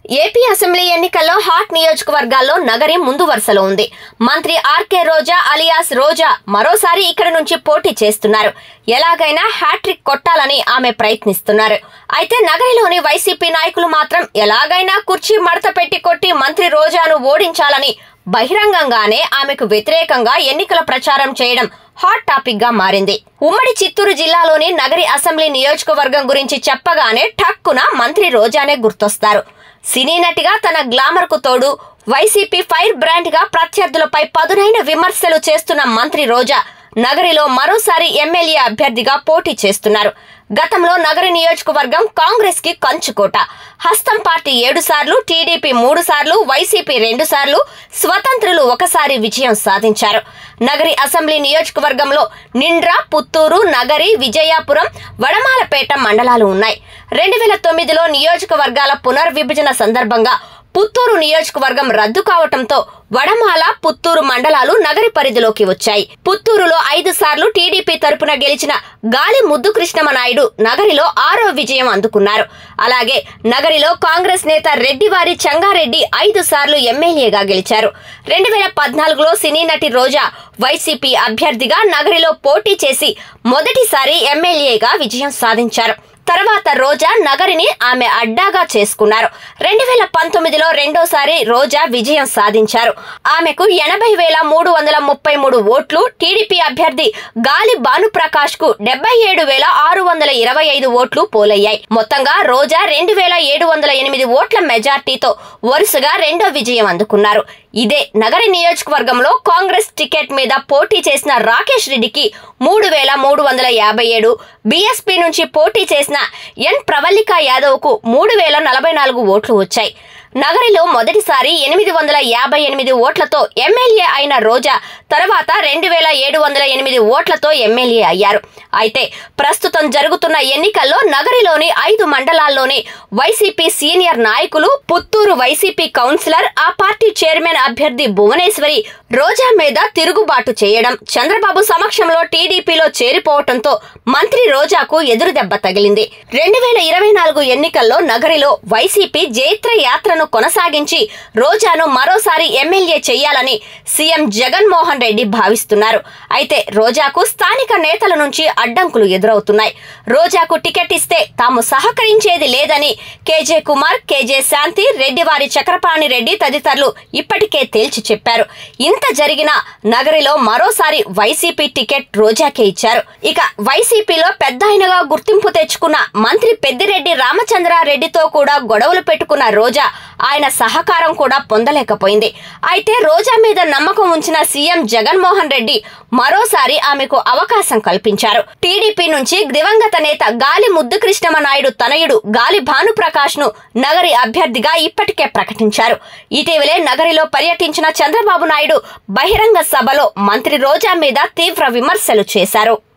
AP assembly ఎన్నికల్లో hot నియోజకవర్గాల్లో నగరి ముందు వరుసలో ఉంది. మంత్రి ఆర్కే రోజా అలియాస్ రోజా మరోసారి ఇక్కడ నుంచి పోటీ చేస్తున్నారు. ఎలాగైనా హ్యాట్రిక్ కొట్టాలని ఆమె ప్రయత్నిస్తున్నారు. అయితే నగరిలోని వైసీపీ నాయకులు మాత్రం ఎలాగైనా కుర్చీ మడత పెట్టి కొట్టి మంత్రి రోజాను ఓడించాలని బహిరంగంగానే ఆమెకు వ్యతిరేకంగా ఎన్నికల ప్రచారం చేయడం హాట్ టాపిక్ గా మారింది. ఉమ్మడి చిత్తూరు జిల్లాలోని నగరి అసెంబ్లీ నియోజకవర్గం గురించి చెప్పగానే ఠక్కున మంత్రి రోజానే గుర్తొస్తారు. సినీ నటిగా తన గ్లామర్ కు తోడు వైసీపీ ఫైర్ బ్రాండ్ గా ప్రత్యర్థులపై పదునైన విమర్శలు చేస్తున్న మంత్రి రోజా నగరిలో మరోసారి ఎమ్మెల్యే అభ్యర్థిగా పోటీ చేస్తున్నారు. గతంలో నగరి నియోజకవర్గం కాంగ్రెస్ కి కంచుకోట. హస్తం పార్టీ 7 సార్లు, టీడీపీ 3 సార్లు, వైసీపీ 2 సార్లు, స్వతంత్రులు 1 సారి విజయం సాధించారు. నగరి అసెంబ్లీ నియోజకవర్గంలో నిండ్ర, పుత్తూరు, నగరి, విజయాపురం, వడమాలపేట మండలాలు ఉన్నాయి. 2009లో నియోజకవర్గాల పునర్విభజన సందర్భంగా పుత్తూరు నియోజకవర్గం రద్దు కావటంతో వడమాల, పుత్తూరు మండలాలు నగరి పరిధిలోకి వచ్చాయి. పుత్తూరులో 5 సార్లు టీడీపీ తరపున గెలిచిన గాలి ముద్దు కృష్ణమనాయుడు నగరిలో 6వ విజయం అందుకున్నారు. అలాగే నగరిలో కాంగ్రెస్ నేత రెడ్డివారి చెంగారెడ్డి 5 సార్లు ఎమ్మెల్యేగా గెలిచారు. 2014లో సినీ నటి రోజా వైసీపీ అభ్యర్థిగా నగరిలో పోటీ చేసి మొదటిసారి ఎమ్మెల్యేగా విజయం సాధించారు. తర్వాత రోజా నగరిని ఆమె అడ్డాగా చేసుకున్నారు. 2019లో రెండోసారి రోజా విజయం సాధించారు. ఆమెకు 80,333 ఓట్లు, టీడీపీ అభ్యర్థి గాలి భానుప్రకాష్ కు 77,625 ఓట్లు పోలయ్యాయి. మొత్తంగా రోజా 2,708 ఓట్ల మెజార్టీతో వరుసగా రెండో విజయం అందుకున్నారు. ఇదే నగరి నియోజకవర్గంలో కాంగ్రెస్ టికెట్ మీద పోటీ చేసిన రాకేష్ రెడ్డికి 3,357, బీఎస్పీ నుంచి పోటీ చేసిన ఎన్ ప్రవల్లిక యాదవ్ కు 3,044 ఓట్లు వచ్చాయి. నగరిలో మొదటిసారి 858 ఓట్లతో ఎమ్మెల్యే అయిన రోజా తర్వాత 2,708 ఓట్లతో ఎమ్మెల్యే అయ్యారు. అయితే ప్రస్తుతం జరుగుతున్న ఎన్నికల్లో నగరిలోని 5 మండలాల్లోని వైసీపీ సీనియర్ నాయకులు, పుత్తూరు వైసీపీ కౌన్సిలర్, ఆ పార్టీ చైర్మన్ అభ్యర్థి భువనేశ్వరి రోజా మీద తిరుగుబాటు చేయడం, చంద్రబాబు సమక్షంలో టీడీపీలో చేరిపోవడంతో మంత్రి రోజాకు ఎదురుదెబ్బ తగిలింది. 2024 ఎన్నికల్లో నగరిలో వైసీపీ జైత్ర యాత్రను కొనసాగించి రోజాను మరోసారి ఎమ్మెల్యే చేయాలని సీఎం జగన్మోహన్ రెడ్డి భావిస్తున్నారు. అయితే రోజాకు స్థానిక నేతల నుంచి అడ్డంకులు ఎదురవుతున్నాయి. రోజాకు టికెట్ ఇస్తే తాము సహకరించేది లేదని కేజే కుమార్, కేజే శాంతి, రెడ్డివారి చక్రపాణి రెడ్డి తదితరులు ఇప్పటికే తేల్చి చెప్పారు. ఇంత జరిగినా నగరిలో మరోసారి వైసీపీ టికెట్ రోజాకే ఇచ్చారు. ఇక వైసీపీలో పెద్దాయనగా గుర్తింపు తెచ్చుకున్న మంత్రి పెద్దిరెడ్డి రామచంద్రారెడ్డితో కూడా గొడవలు పెట్టుకున్న రోజా ఆయన సహకారం కూడా పొందలేకపోయింది. అయితే రోజా మీద నమ్మకం ఉంచిన సీఎం జగన్మోహన్ రెడ్డి మరోసారి ఆమెకు అవకాశం కల్పించారు. టీడీపీ నుంచి దివంగత నేత గాలి ముద్దు కృష్ణమనాయుడు తనయుడు గాలి భానుప్రకాష్ ను నగరి అభ్యర్థిగా ఇప్పటికే ప్రకటించారు. ఇటీవలే నగరిలో పర్యటించిన చంద్రబాబు నాయుడు బహిరంగ సభలో మంత్రి రోజా మీద తీవ్ర విమర్శలు చేశారు.